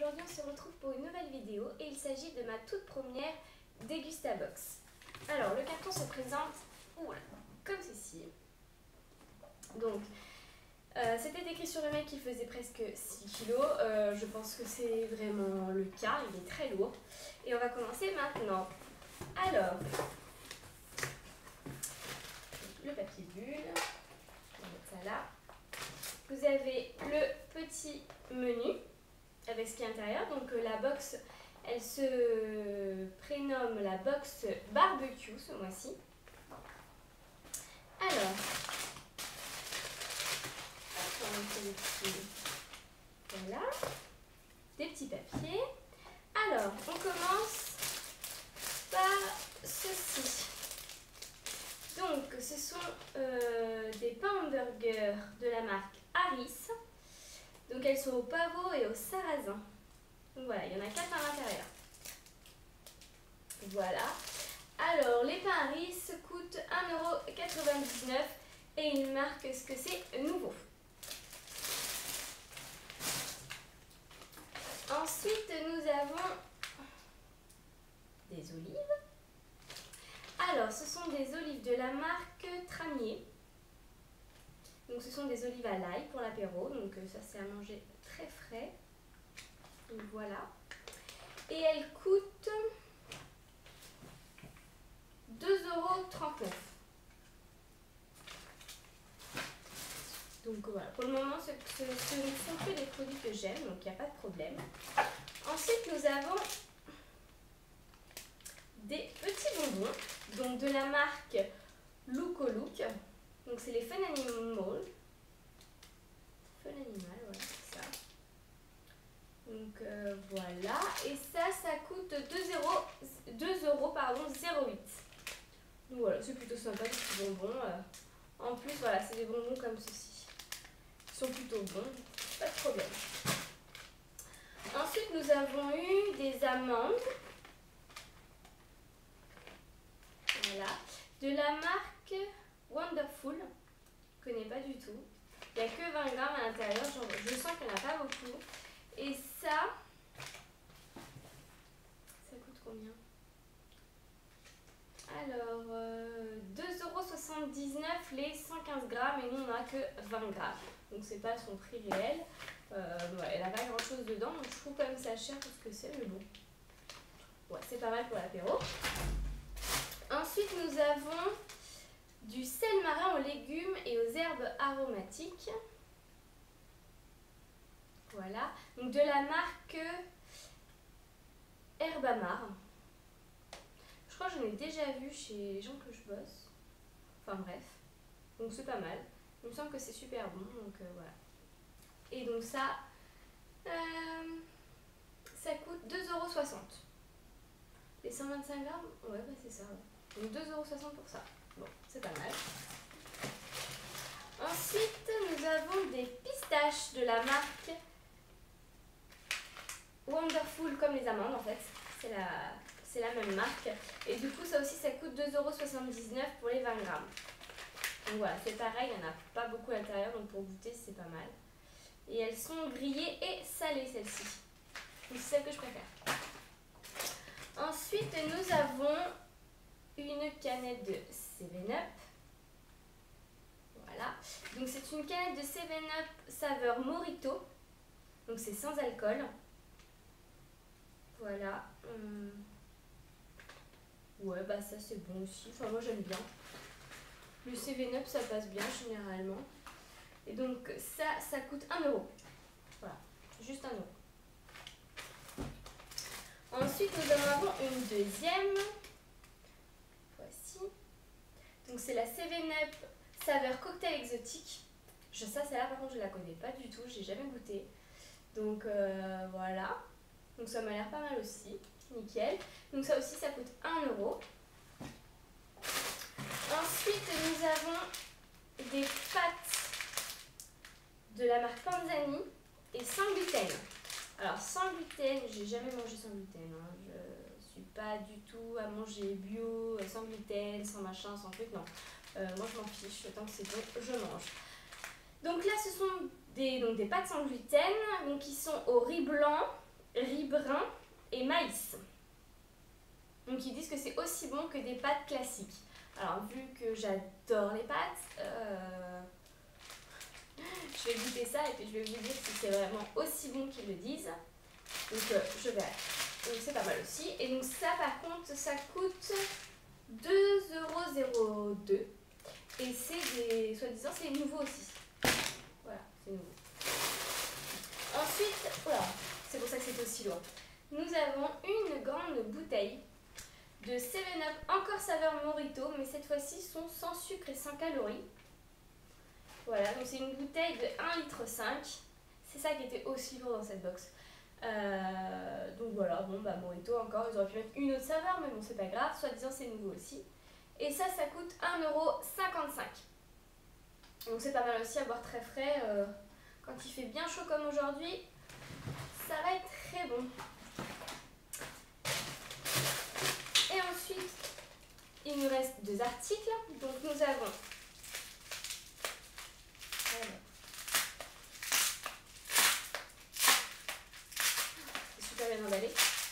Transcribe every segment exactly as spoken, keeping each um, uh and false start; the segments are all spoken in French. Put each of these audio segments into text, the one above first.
aujourd'hui on se retrouve pour une nouvelle vidéo et il s'agit de ma toute première Dégustabox. Alors le carton se présente oula, comme ceci. Donc euh, c'était écrit sur le mec qu'il faisait presque six kilos, euh, je pense que c'est vraiment le cas, il est très lourd. Et on va commencer maintenant. Alors, le papier bulle, on va mettre ça là. Vous avez le petit menu avec ce qui est à l'intérieur. Donc euh, la box, elle se prénomme la box barbecue ce mois-ci. Alors, on fait des petits, voilà, des petits papiers. Alors, on commence par ceci. Donc, ce sont euh, des pains hamburgers de la marque Harris. Donc, elles sont au pavot et au sarrasin. Donc, voilà, il y en a quatre à l'intérieur. Voilà. Alors, les pains Harris coûtent un euro quatre-vingt-dix-neuf et ils marquent ce que c'est nouveau. Ensuite, nous avons des olives. Alors, ce sont des olives de la marque Tramier. Donc, ce sont des olives à l'ail pour l'apéro. Donc, ça, c'est à manger très frais. Donc, voilà. Et elles coûtent deux euros trente-neuf. Donc, voilà. Pour le moment, ce, ce, ce ne sont que des produits que j'aime. Donc, il n'y a pas de problème. Ensuite, nous avons des petits bonbons, donc de la marque Look au Look. Donc c'est les Fun Animal. Fun Animal, voilà, c'est ça. Donc euh, voilà. Et ça, ça coûte deux euros zéro huit. Donc voilà, c'est plutôt sympa, des petits bonbons. En plus, voilà, c'est des bonbons comme ceci. Ils sont plutôt bons, pas de problème. Ensuite, nous avons eu des amandes. Voilà, de la marque Wonderful, je ne connais pas du tout. Il n'y a que vingt grammes à l'intérieur, je sens qu'il n'y en a pas beaucoup. Et ça, ça coûte combien? Alors, euh, deux euros soixante-dix-neuf les cent quinze grammes et nous on n'a que vingt grammes. Donc c'est pas son prix réel. Euh, ouais, elle n'a pas grand chose dedans, donc je trouve quand même ça cher parce que c'est, mais bon. Ouais, c'est pas mal pour l'apéro. Ensuite, nous avons du sel marin aux légumes et aux herbes aromatiques. Voilà. Donc de la marque Herbamar. Je crois que j'en ai déjà vu chez les gens que je bosse. Enfin bref. Donc c'est pas mal. Il me semble que c'est super bon. Donc euh, voilà. Et donc ça, euh, ça coûte deux euros soixante. Les cent vingt-cinq grammes, ouais, bah c'est ça. Ouais. Donc deux euros soixante pour ça. Bon, c'est pas mal. Ensuite, nous avons des pistaches de la marque Wonderful, comme les amandes en fait. C'est la, c'est la même marque. Et du coup, ça aussi, ça coûte deux euros soixante-dix-neuf pour les vingt grammes. Donc voilà, c'est pareil, il n'y en a pas beaucoup à l'intérieur, donc pour goûter, c'est pas mal. Et elles sont grillées et salées, celles-ci. Donc c'est celle que je préfère. Ensuite, nous avons une canette de seven up. Voilà. Donc c'est une canette de seven up saveur Mojito. Donc c'est sans alcool. Voilà. Hum. Ouais, bah ça c'est bon aussi. Enfin moi j'aime bien. Le seven up ça passe bien généralement. Et donc ça, ça coûte un euro. Voilà. Juste un euro. Ensuite, nous en avons une deuxième. Voici. Donc, c'est la seven up saveur cocktail exotique. Je, ça, celle-là, par contre, je ne la connais pas du tout. Je n'ai jamais goûté. Donc, euh, voilà. Donc, ça m'a l'air pas mal aussi. Nickel. Donc, ça aussi, ça coûte un euro. Ensuite, nous avons des pâtes de la marque Panzani et sans gluten. Alors sans gluten, j'ai jamais mangé sans gluten, hein. Je suis pas du tout à manger bio, sans gluten, sans machin, sans truc, non. Euh, moi je m'en fiche, tant que c'est bon, je mange. Donc là ce sont des, donc, des pâtes sans gluten, donc qui sont au riz blanc riz brun et maïs. Donc ils disent que c'est aussi bon que des pâtes classiques. Alors vu que j'adore les pâtes, euh, je vais goûter ça et puis je vais vous dire si c'est vraiment aussi bon qu'ils le disent. Donc euh, je verrai. Donc c'est pas mal aussi. Et donc ça par contre ça coûte deux euros zéro deux. Et c'est des, soi-disant c'est nouveau aussi. Voilà, c'est nouveau. Ensuite, voilà, c'est pour ça que c'est aussi loin. Nous avons une grande bouteille de seven up, encore saveur Mojito, mais cette fois-ci sont sans sucre et sans calories. Voilà, donc c'est une bouteille de un virgule cinq litre. C'est ça qui était aussi lourd dans cette box. Euh, donc voilà, bon bah Mojito encore, ils auraient pu mettre une autre saveur, mais bon c'est pas grave, soi-disant c'est nouveau aussi. Et ça, ça coûte un euro cinquante-cinq. Donc c'est pas mal aussi à boire très frais. Euh, quand il fait bien chaud comme aujourd'hui, ça va être très bon. Et ensuite, il nous reste deux articles. Donc nous avons c'est super bien emballé.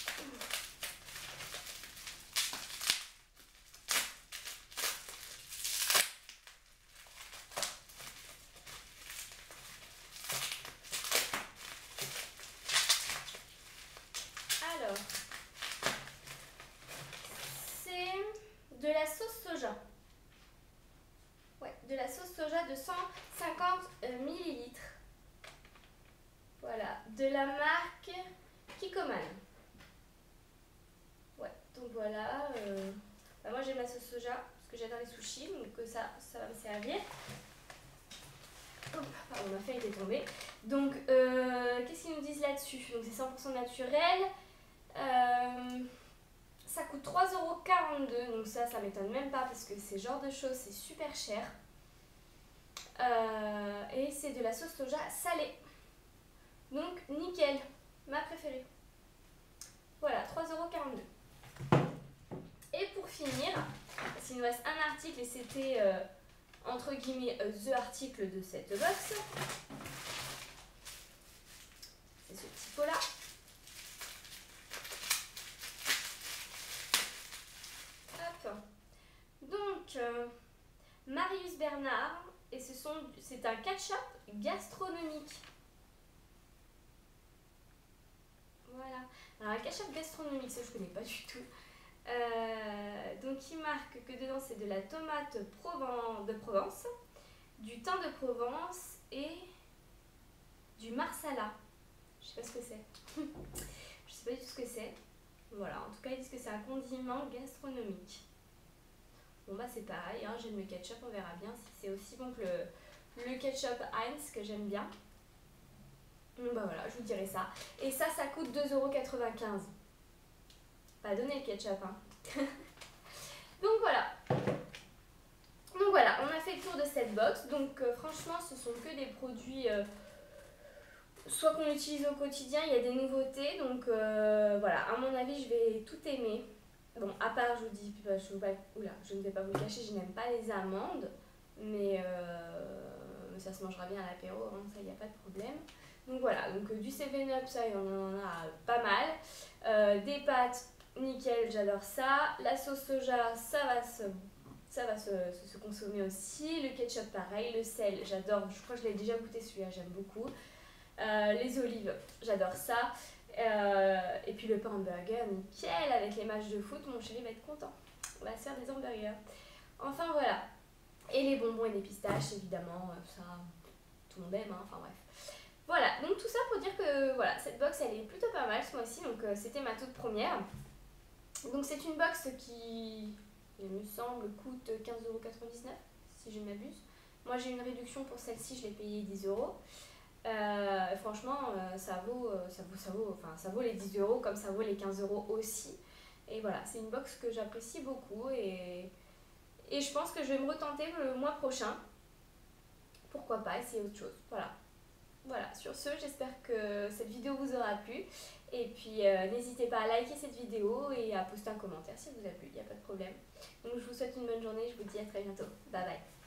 Alors, c'est de la sauce soja. Ouais, de la sauce soja de cent cinquante millilitres. Voilà, de la marque Kikkoman. Ouais, donc voilà. Euh, bah moi j'aime la sauce soja parce que j'adore les sushis, donc ça, ça va me servir. Oh, pardon, ma feuille était tombée. Donc, euh, qu'est-ce qu'ils nous disent là-dessus? Donc c'est cent pour cent naturel. Euh, ça coûte trois euros quarante-deux, donc ça, ça m'étonne même pas parce que ces genres de choses, c'est super cher. Euh, et c'est de la sauce soja salée. Donc nickel, ma préférée. Voilà, trois euros quarante-deux. Et pour finir, s'il nous reste un article et c'était euh, entre guillemets euh, the article de cette box, c'est ce petit pot là. Hop. Donc euh, Marius Bernard, et ce sont c'est un ketchup gastronomique. Voilà. Alors un ketchup gastronomique, ça je connais pas du tout. Euh, donc il marque que dedans c'est de la tomate Proven- de Provence, du thym de Provence et du marsala. Je sais pas ce que c'est. Je sais pas du tout ce que c'est. Voilà, en tout cas ils disent que c'est un condiment gastronomique. Bon bah c'est pareil, hein, j'aime le ketchup, on verra bien si c'est aussi bon que le, le ketchup Heinz que j'aime bien. Donc bah voilà, je vous dirai ça. Et ça, ça coûte deux euros quatre-vingt-quinze. Pas donné le ketchup, hein. Donc voilà. Donc voilà, on a fait le tour de cette box. Donc euh, franchement, ce sont que des produits euh, soit qu'on utilise au quotidien, il y a des nouveautés. Donc euh, voilà, à mon avis, je vais tout aimer. Bon, à part, je vous dis, je, vous, oula, je ne vais pas vous le cacher, je n'aime pas les amandes. Mais, euh, mais ça se mangera bien à l'apéro, hein, ça, il n'y a pas de problème. Donc voilà, donc euh, du seven up, ça, on en a pas mal. Euh, des pâtes, nickel, j'adore ça. La sauce soja, ça va se... Ça va se, se, se consommer aussi. Le ketchup, pareil. Le sel, j'adore. Je crois que je l'ai déjà goûté celui-là, j'aime beaucoup. Euh, les olives, j'adore ça. Euh, et puis le pain hamburger, nickel. Avec les matchs de foot, mon chéri va être content. On va se faire des hamburgers. Enfin voilà. Et les bonbons et les pistaches, évidemment. Ça, tout le monde aime, hein. Enfin bref. Voilà, donc tout ça pour dire que voilà, cette box, elle est plutôt pas mal ce mois-ci. Donc euh, c'était ma toute première. Donc c'est une box qui... il me semble, coûte quinze euros quatre-vingt-dix-neuf, si je ne m'abuse. Moi, j'ai une réduction pour celle-ci, je l'ai payée dix euros. Euh, franchement, euh, ça, vaut, euh, ça, vaut, ça, vaut, enfin, ça vaut les dix euros comme ça vaut les quinze euros aussi. Et voilà, c'est une box que j'apprécie beaucoup et, et je pense que je vais me retenter le mois prochain. Pourquoi pas essayer autre chose. Voilà. Voilà, sur ce, j'espère que cette vidéo vous aura plu. Et puis, euh, n'hésitez pas à liker cette vidéo et à poster un commentaire si elle vous a plu, il n'y a pas de problème. Donc, je vous souhaite une bonne journée, je vous dis à très bientôt. Bye bye.